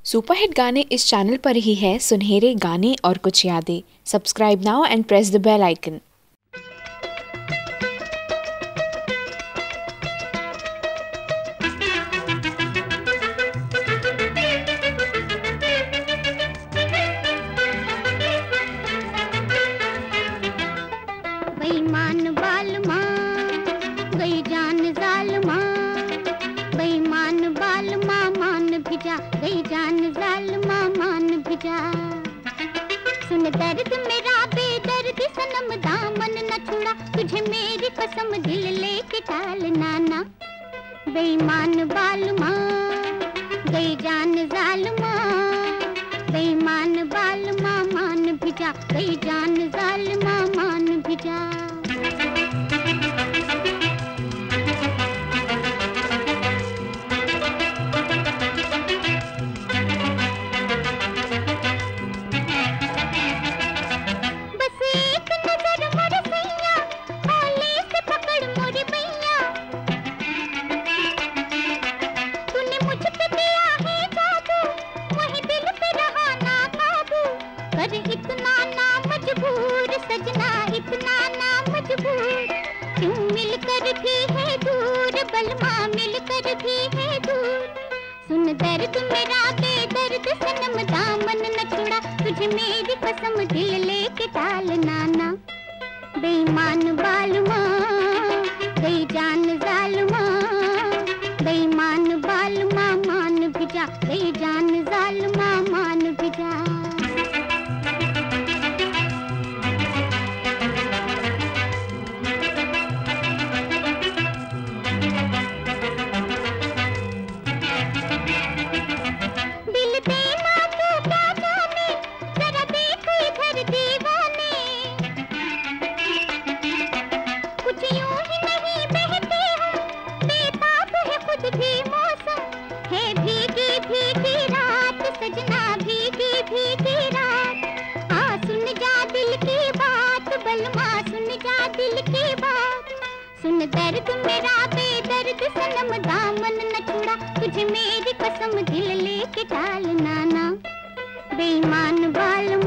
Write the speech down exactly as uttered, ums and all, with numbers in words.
Superhit गाने इस channel पर ही है, सुनहरे गाने और कुछ यादें। Subscribe now and press the bell icon. बेईमान बालमा गई जान जालमा, बेईमान बालमा मान भिजा, गई जान जालमा मान भिजा। सुन दर्द मेरा बेदर्द सनम, दामन न छुड़ा तुझे मेरी कसम, दिल लेके टालना ना। बेईमान बालमा गई जान जालमा, बेईमान बालमा मान भिजा, गई जान जालमा मान भिजा। बस एक नजर मोर सैया, होले से पकड़ मोर बैया। तूने मुझ पे दिया है जादू, वही दिल पे रहा ना काबू। कर इतना ना मजबूर सजना, इतना ना मजबूर। क्यों मिलकर भी है दूर, बलमा मिलकर भी है दूर। सुन दर्द मेरा बेदर्द सनम, दामन न छुड़ा तुझे मेरी कसम, दिल लेके टालना ना। बेईमान बालमा गई जान जालमा, बेईमान बालमा मान भिजा, गई जान जालमा मान भिजा। दिल देना तू क्या जाने, जरा देख इधर दीवाने। कुछ यूं ही नहीं बहते हो, बेताब है खुद भी मौसम। है भीगी भीगी रात सजना, भीगी भीगी रात। आ सुन जा दिल की बात, बलमा सुन जा दिल की बात। सुन दर्द मेरा बेदर्द सनम, दामन न छुड़ा तुझे मेरी कसम, दिल लेके टालना ना। बेईमान बाल